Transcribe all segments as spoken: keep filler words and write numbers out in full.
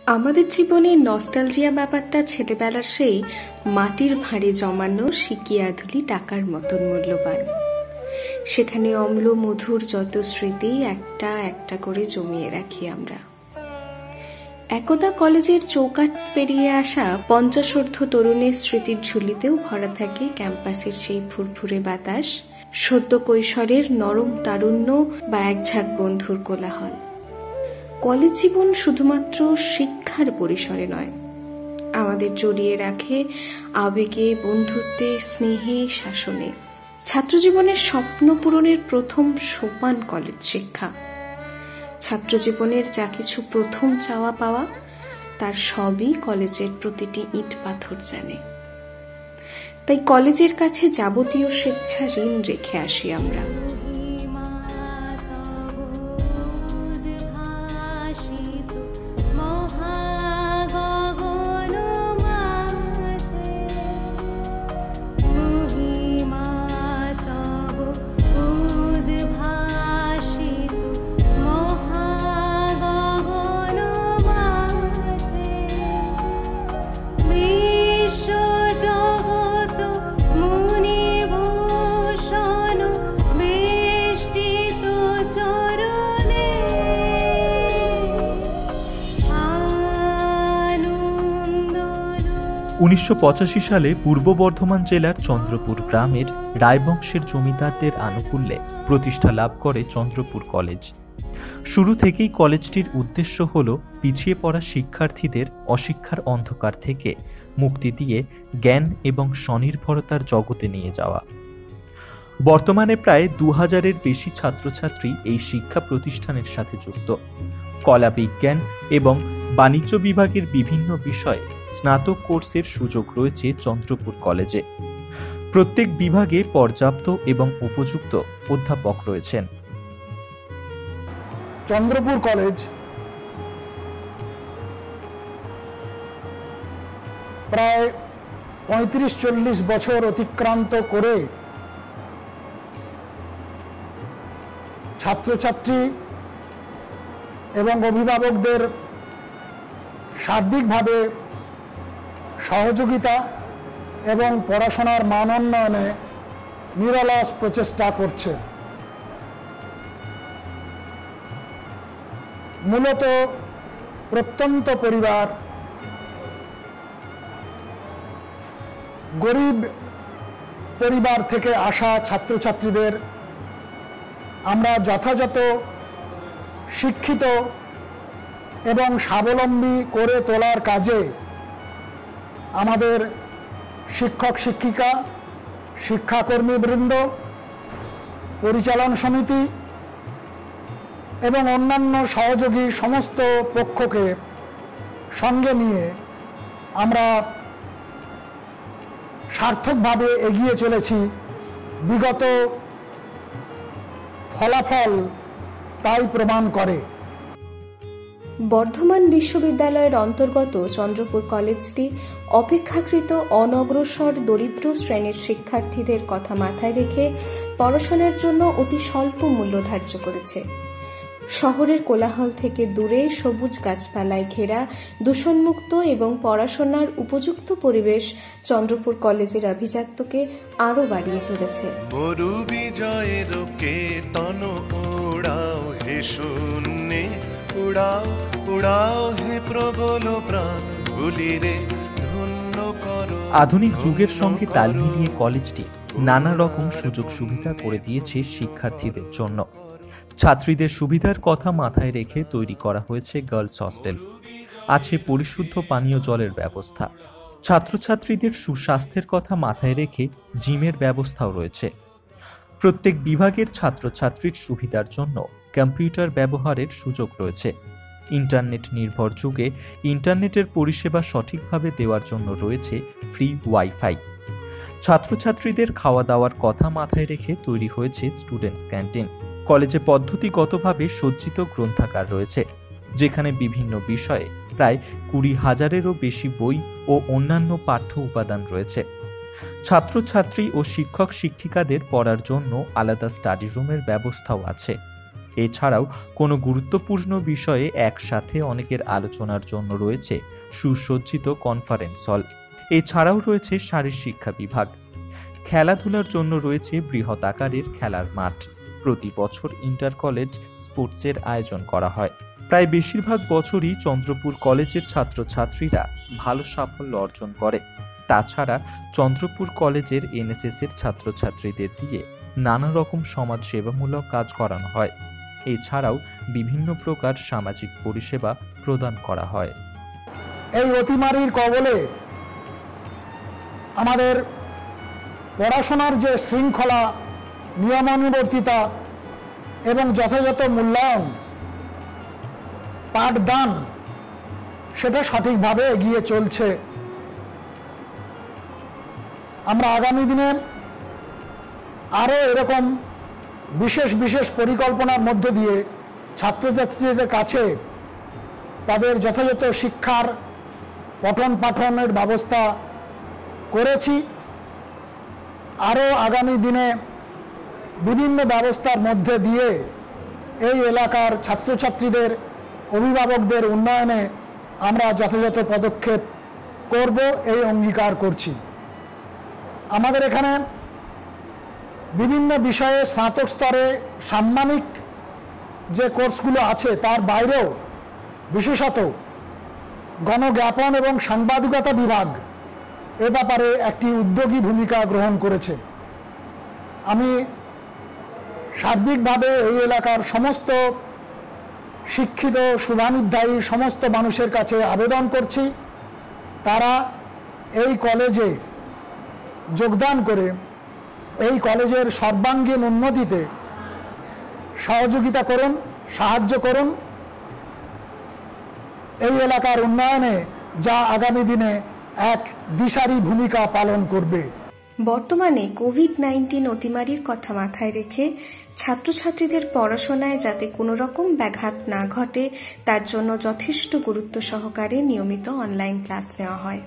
আমাদের জীবনে নস্টালজিয়া ব্যাপারটা ছেলেবেলার সেই মাটির ভাঁড়ে জমানো সিকিয়াধুলি টাকার মতন মূল্যবান। সেখানে অম্ল মধুর যত স্মৃতি একটা একটা করে জমিয়ে রাখি আমরা। একদা কলেজের চৌকাঠ পেরিয়ে আসা পঞ্চাশোর্ধ্ব তরুণের স্মৃতির ঝুলিতেও ভরা থাকে ক্যাম্পাসের সেই ফুরফুরে বাতাস, সদ্য কৈশোরের নরম তারুণ্য বা একঝাঁক বন্ধুর কোলাহল। কলেজ জীবন শুধুমাত্র শিক্ষার পরিসরে নয়, আমাদের জড়িয়ে রাখে আবেগে, বন্ধুত্বে, স্নেহে, শাসনে। ছাত্রজীবনের স্বপ্ন পূরণের প্রথম সোপান কলেজ শিক্ষা। ছাত্রজীবনের যা কিছু প্রথম চাওয়া পাওয়া, তার সবই কলেজের প্রতিটি ইট পাথর জানে। তাই কলেজের কাছে যাবতীয় স্বেচ্ছা ঋণ রেখে আসি আমরা। উনিশশো পঁচাশি সালে পূর্ব বর্ধমান জেলার চন্দ্রপুর গ্রামের রায়বংশের জমিদারদের আনুকূল্যে প্রতিষ্ঠা লাভ করে চন্দ্রপুর কলেজ। শুরু থেকেই কলেজটির উদ্দেশ্য হল পিছিয়ে পড়া শিক্ষার্থীদের অশিক্ষার অন্ধকার থেকে মুক্তি দিয়ে জ্ঞান এবং স্বনির্ভরতার জগতে নিয়ে যাওয়া। বর্তমানে প্রায় দু হাজারের বেশি ছাত্রছাত্রী এই শিক্ষা প্রতিষ্ঠানের সাথে যুক্ত। কলা, বিজ্ঞান এবং বাণিজ্য বিভাগের বিভিন্ন বিষয়ে স্নাতক কোর্সের সুযোগ রয়েছে চন্দ্রপুর কলেজে। প্রত্যেক বিভাগে পর্যাপ্ত এবং উপযুক্ত অধ্যাপক রয়েছেন। চন্দ্রপুর কলেজ প্রায় পঁয়ত্রিশ চল্লিশ বছর অতিক্রান্ত করে ছাত্রছাত্রী এবং অভিভাবকদের সার্বিকভাবে সহযোগিতা এবং পড়াশোনার মান উন্নয়নে নিরলস প্রচেষ্টা করছে। মূলত প্রত্যন্ত পরিবার, গরিব পরিবার থেকে আসা ছাত্রছাত্রীদের আমরা যথাযথ শিক্ষিত এবং স্বাবলম্বী করে তোলার কাজে আমাদের শিক্ষক শিক্ষিকা, শিক্ষাকর্মীবৃন্দ, পরিচালন সমিতি এবং অন্যান্য সহযোগী সমস্ত পক্ষকে সঙ্গে নিয়ে আমরা সার্থকভাবে এগিয়ে চলেছি। বিগত ফলাফল তাই প্রমাণ করে। বর্ধমান বিশ্ববিদ্যালয়ের অন্তর্গত চন্দ্রপুর কলেজটি অপেক্ষাকৃত অনগ্রসর দরিদ্র শ্রেণীর শিক্ষার্থীদের কথা মাথায় রেখে পড়াশোনার জন্য অতি স্বল্প মূল্য ধার্য করেছে। শহরের কোলাহল থেকে দূরে সবুজ গাছপালায় ঘেরা দূষণমুক্ত এবং পড়াশোনার উপযুক্ত পরিবেশ চন্দ্রপুর কলেজের আভিজাত্যকে আরো বাড়িয়ে তুলেছে। মরু বিজয়ের কেতন উড়াও হে শূন্যে, উড়াও উড়াও হে প্রবল প্রাণ ভুলিরে ধন্য করো। আধুনিক যুগের সঙ্গে তাল মিলিয়ে কলেজটি নানা রকম সুযোগ সুবিধা করে দিয়েছে শিক্ষার্থীদের জন্য। ছাত্রীদের সুবিধার কথা মাথায় রেখে তৈরি করা হয়েছে গার্লস হস্টেল। আছে পরিশুদ্ধ পানীয় জলের ব্যবস্থা। ছাত্রছাত্রীদের সুস্বাস্থ্যের কথা মাথায় রেখে জিমের ব্যবস্থাও রয়েছে। প্রত্যেক বিভাগের ছাত্রছাত্রীর সুবিধার জন্য কম্পিউটার ব্যবহারের সুযোগ রয়েছে। ইন্টারনেট নির্ভর যুগে ইন্টারনেটের পরিষেবা সঠিকভাবে দেওয়ার জন্য রয়েছে ফ্রি ওয়াইফাই। ছাত্রছাত্রীদের খাওয়া দাওয়ার কথা মাথায় রেখে তৈরি হয়েছে স্টুডেন্টস ক্যান্টিন। কলেজে পদ্ধতিগতভাবে সজ্জিত গ্রন্থাগার রয়েছে, যেখানে বিভিন্ন বিষয়ে প্রায় কুড়ি হাজারেরও বেশি বই ও অন্যান্য পাঠ্য উপাদান রয়েছে। ছাত্রছাত্রী ও শিক্ষক শিক্ষিকাদের পড়ার জন্য আলাদা স্টাডি রুমের ব্যবস্থাও আছে। এছাড়াও কোনো গুরুত্বপূর্ণ বিষয়ে একসাথে অনেকের আলোচনার জন্য রয়েছে সুসজ্জিত কনফারেন্স হল। এছাড়াও রয়েছে শারীর শিক্ষা বিভাগ। খেলাধুলার জন্য রয়েছে বৃহৎ আকারের খেলার মাঠ। প্রতি বছর ইন্টার কলেজ স্পোর্টসের আয়োজন করা হয়। প্রায় বেশিরভাগ বছরই চন্দ্রপুর কলেজের ছাত্রছাত্রীরা ভালো সাফল্য অর্জন করে। তাছাড়া চন্দ্রপুর কলেজের এনএসএস এর ছাত্রছাত্রীদের দিয়ে নানা রকম সমাজ সেবামূলক কাজ করানো হয়। এছাড়াও বিভিন্ন প্রকার সামাজিক পরিষেবা প্রদান করা হয়। এই অতিমারির কবলে আমাদের পড়াশোনার যে শৃঙ্খলা, নিয়মানুবর্তিতা এবং যথাযথ মূল্যায়ন, পাঠদান সেটা সঠিকভাবে এগিয়ে চলছে। আমরা আগামী দিনে আরও এরকম বিশেষ বিশেষ পরিকল্পনার মধ্য দিয়ে ছাত্রছাত্রীদের কাছে তাদের যথাযথ শিক্ষার পঠন পাঠনের ব্যবস্থা করেছি। আরও আগামী দিনে বিভিন্ন ব্যবস্থার মধ্যে দিয়ে এই এলাকার ছাত্রছাত্রীদের, অভিভাবকদের উন্নয়নে আমরা যথাযথ পদক্ষেপ করব, এই অঙ্গীকার করছি। আমাদের এখানে বিভিন্ন বিষয়ে স্নাতক স্তরে সাম্মানিক যে কোর্সগুলো আছে তার বাইরেও বিশেষত গণজ্ঞাপন এবং সাংবাদিকতা বিভাগ এ ব্যাপারে একটি উদ্যোগী ভূমিকা গ্রহণ করেছে। আমি সার্বিকভাবে এই এলাকার সমস্ত শিক্ষিত শুভানুধ্যায়ী সমস্ত মানুষের কাছে আবেদন করছি, তারা এই কলেজে যোগদান করে এই কলেজের সর্বাঙ্গীন উন্নতিতে সহযোগিতা করুন, সাহায্য করুন। এই এলাকার উন্নয়নে যা আগামী দিনে এক দিশারি ভূমিকা পালন করবে। বর্তমানে কোভিড নাইন্টিন অতিমারির কথা মাথায় রেখে ছাত্রছাত্রীদের পড়াশোনায় যাতে কোনো রকম ব্যাঘাত না ঘটে তার জন্য যথেষ্ট গুরুত্ব সহকারে নিয়মিত অনলাইন ক্লাস নেওয়া হয়।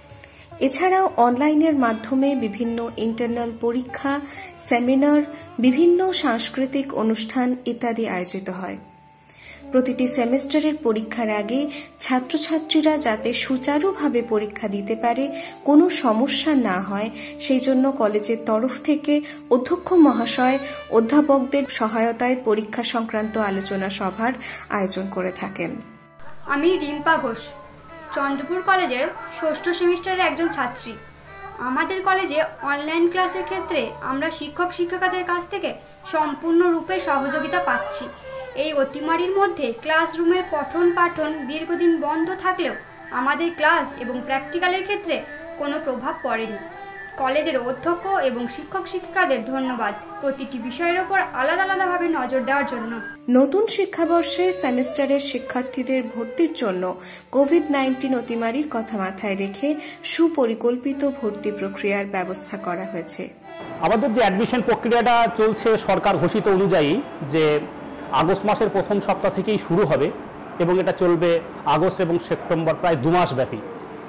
এছাড়াও অনলাইনের মাধ্যমে বিভিন্ন ইন্টারনাল পরীক্ষা, সেমিনার, বিভিন্ন সাংস্কৃতিক অনুষ্ঠান ইত্যাদি আয়োজিত হয়। প্রতিটি সেমিস্টারের পরীক্ষার আগে ছাত্রছাত্রীরা যাতে সুচারুভাবে পরীক্ষা দিতে পারে, কোনো সমস্যা না হয়, সেই জন্য কলেজের তরফ থেকে অধ্যক্ষ মহাশয় অধ্যাপকদের সহায়তায় পরীক্ষা সংক্রান্ত আলোচনা সভার আয়োজন করে থাকেন। আমি রিম্পা ঘোষ, চন্দ্রপুর কলেজের ষষ্ঠ সেমিস্টারের একজন ছাত্রী। আমাদের কলেজে অনলাইন ক্লাসের ক্ষেত্রে আমরা শিক্ষক শিক্ষিকাদের কাছ থেকে সম্পূর্ণরূপে সহযোগিতা পাচ্ছি। এই অতিমারির মধ্যে ক্লাসরুমের পঠন পাঠন দীর্ঘদিন বন্ধ থাকলেও আমাদের ক্লাস এবং প্র্যাকটিক্যালের ক্ষেত্রে কোনো প্রভাব পড়েনি। কলেজের অধ্যক্ষ এবং শিক্ষক শিক্ষিকাদের ধন্যবাদ প্রতিটি বিষয়ের ওপর আলাদা আলাদাভাবে নজর দেওয়ার জন্য। নতুন শিক্ষাবর্ষে সেমিস্টারের শিক্ষার্থীদের ভর্তির জন্য কোভিড নাইন্টিন অতিমারির কথা মাথায় রেখে সুপরিকল্পিত ভর্তি প্রক্রিয়ার ব্যবস্থা করা হয়েছে। আমাদের যে অ্যাডমিশন প্রক্রিয়াটা চলছে সরকার ঘোষিত অনুযায়ী যে আগস্ট মাসের প্রথম সপ্তাহ থেকেই শুরু হবে এবং এটা চলবে আগস্ট এবং সেপ্টেম্বর, প্রায় দু মাস ব্যাপী।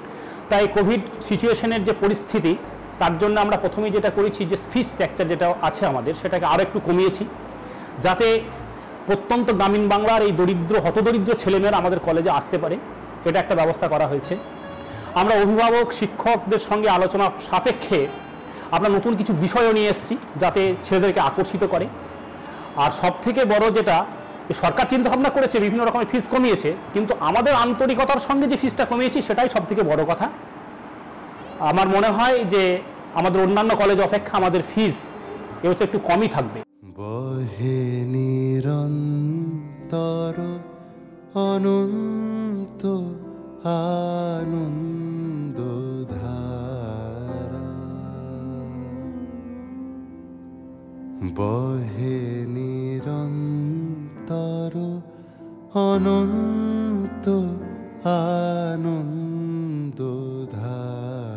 তাই কোভিড সিচুয়েশনের যে পরিস্থিতি তার জন্য আমরা প্রথমেই যেটা করেছি যে ফি স্ট্রাকচার যেটা আছে আমাদের সেটাকে আরও একটু কমিয়েছি, যাতে প্রত্যন্ত গ্রামীণ বাংলার এই দরিদ্র হতদরিদ্র ছেলেমেয়েরা আমাদের কলেজে আসতে পারে, এটা একটা ব্যবস্থা করা হয়েছে। আমরা অভিভাবক শিক্ষকদের সঙ্গে আলোচনা সাপেক্ষে আমরা নতুন কিছু বিষয়ও নিয়ে এসেছি যাতে ছেলেদেরকে আকর্ষিত করে। আর সব থেকে বড় যেটা, সরকার চিন্তা ভাবনা করেছে বিভিন্ন রকমের ফিস কমিয়েছে, কিন্তু আমাদের আন্তরিকতার সঙ্গে যে ফিসটা কমিয়েছি সেটাই সব থেকে বড় কথা। আমার মনে হয় যে আমাদের অন্যান্য কলেজ অপেক্ষা আমাদের ফিস এগুলো একটু কমই থাকবে। বহে নিরন্তর অনন্ত আনন্দ ধারা, বহে নিরন্তর অনন্ত আনন্দ ধারা।